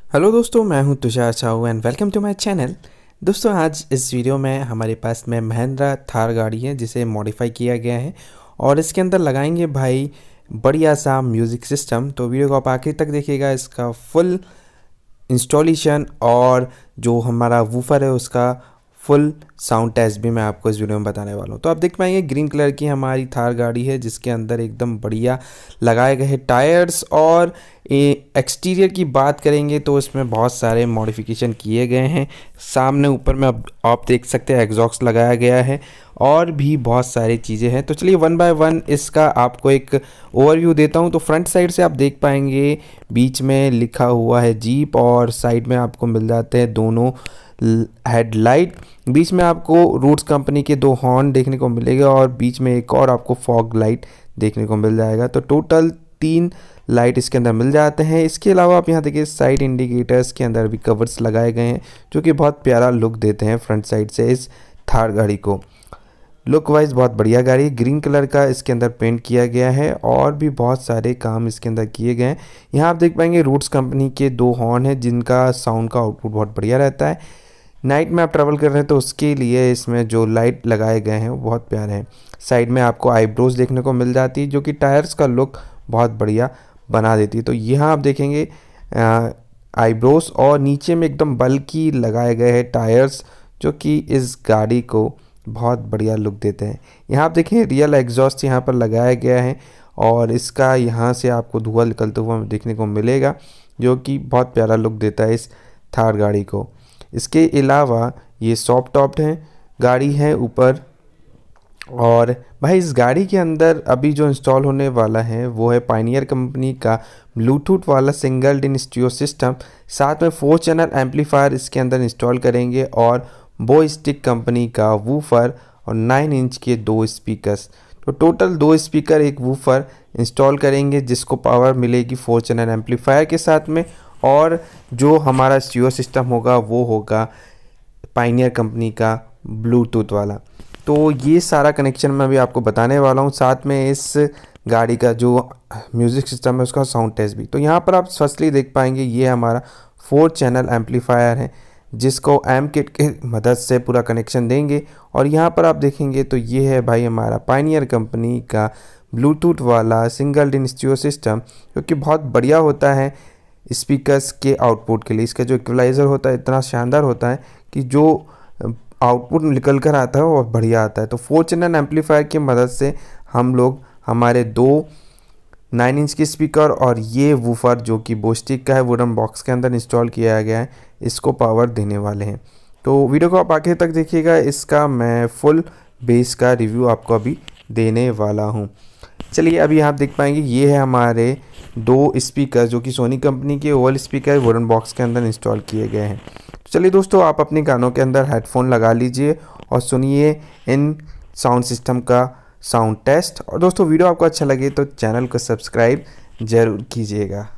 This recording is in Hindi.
हेलो दोस्तों, मैं हूं Tushar Sahu and welcome to my channel. दोस्तों, आज इस वीडियो में हमारे पास में महिंद्रा थार गाड़ी है जिसे मॉडिफाई किया गया है और इसके अंदर लगाएंगे भाई बढ़िया सा म्यूज़िक सिस्टम। तो वीडियो को आप आखिर तक देखिएगा, इसका फुल इंस्टॉलेशन और जो हमारा वूफर है उसका फुल साउंड टेस्ट भी मैं आपको इस वीडियो में बताने वाला हूँ। तो आप देख पाएंगे ग्रीन कलर की हमारी थार गाड़ी है जिसके अंदर एकदम बढ़िया लगाए गए हैं टायर्स। और एक्सटीरियर की बात करेंगे तो इसमें बहुत सारे मॉडिफिकेशन किए गए हैं। सामने ऊपर में आप देख सकते हैं एग्जॉस्ट लगाया गया है और भी बहुत सारी चीज़ें हैं। तो चलिए वन बाय वन इसका आपको एक ओवरव्यू देता हूं। तो फ्रंट साइड से आप देख पाएंगे बीच में लिखा हुआ है जीप और साइड में आपको मिल जाते हैं दोनों हेडलाइट। बीच में आपको रूट्स कंपनी के दो हॉर्न देखने को मिलेगा और बीच में एक और आपको फॉग लाइट देखने को मिल जाएगा। तो टोटल 3 लाइट इसके अंदर मिल जाते हैं। इसके अलावा आप यहाँ देखिए साइड इंडिकेटर्स के अंदर भी कवर्स लगाए गए हैं जो कि बहुत प्यारा लुक देते हैं फ्रंट साइड से इस थार गाड़ी को। लुक वाइज बहुत बढ़िया गाड़ी, ग्रीन कलर का इसके अंदर पेंट किया गया है और भी बहुत सारे काम इसके अंदर किए गए हैं। यहाँ आप देख पाएंगे रूट्स कंपनी के 2 हॉर्न हैं जिनका साउंड का आउटपुट बहुत बढ़िया रहता है। नाइट में आप ट्रैवल कर रहे हैं तो उसके लिए इसमें जो लाइट लगाए गए हैं वो बहुत प्यारे हैं। साइड में आपको आईब्रोज देखने को मिल जाती है जो कि टायर्स का लुक बहुत बढ़िया बना देती है। तो यहाँ आप देखेंगे आईब्रोज और नीचे में एकदम बल्कि लगाए गए हैं टायर्स जो कि इस गाड़ी को बहुत बढ़िया लुक देते हैं। यहाँ आप देखें रियल एग्जॉस्ट यहाँ पर लगाया गया है और इसका यहाँ से आपको धुआं निकलते हुआ देखने को मिलेगा जो कि बहुत प्यारा लुक देता है इस थार गाड़ी को। इसके अलावा ये सॉफ्ट टॉप्ड है गाड़ी है ऊपर। और भाई इस गाड़ी के अंदर अभी जो इंस्टॉल होने वाला है वो है पायनियर कंपनी का ब्लूटूथ वाला सिंगल डिन स्टीरियो सिस्टम। साथ में 4 चैनल एम्पलीफायर इसके अंदर इंस्टॉल करेंगे और बोस्टिक कंपनी का वूफर और 9 इंच के 2 स्पीकर्स। तो टोटल 2 स्पीकर एक वूफर इंस्टॉल करेंगे जिसको पावर मिलेगी 4 चैनल एम्पलीफायर के साथ में। और जो हमारा स्टीरियो सिस्टम होगा वो होगा पायनियर कंपनी का ब्लूटूथ वाला। तो ये सारा कनेक्शन मैं अभी आपको बताने वाला हूँ। साथ में इस गाड़ी का जो म्यूज़िक सिस्टम है उसका साउंड टेस्ट भी। तो यहाँ पर आप फर्स्टली देख पाएंगे ये हमारा 4 चैनल एम्पलीफायर है जिसको एम किट की मदद से पूरा कनेक्शन देंगे। और यहाँ पर आप देखेंगे तो ये है भाई हमारा पायनियर कंपनी का ब्लूटूथ वाला सिंगल डिन स्टीरियो सिस्टम जो कि बहुत बढ़िया होता है स्पीकर्स के आउटपुट के लिए। इसका जो इक्वलाइज़र होता है इतना शानदार होता है कि जो आउटपुट निकल कर आता है वो बहुत बढ़िया आता है। तो 4 चैनल एम्पलीफायर की मदद से हम लोग हमारे 2 9 इंच के स्पीकर और ये वूफर जो कि बोस्टिक का है वुडन बॉक्स के अंदर इंस्टॉल किया गया है इसको पावर देने वाले हैं। तो वीडियो को आप आखिर तक देखिएगा, इसका मैं फुल बेस का रिव्यू आपको अभी देने वाला हूँ। चलिए अभी आप देख पाएंगे ये है हमारे 2 स्पीकर जो कि सोनी कंपनी के ओवल स्पीकर वुडन बॉक्स के अंदर इंस्टॉल किए गए हैं। तो चलिए दोस्तों, आप अपने कानों के अंदर हेडफोन लगा लीजिए और सुनिए इन साउंड सिस्टम का साउंड टेस्ट। और दोस्तों वीडियो आपको अच्छा लगे तो चैनल को सब्सक्राइब ज़रूर कीजिएगा।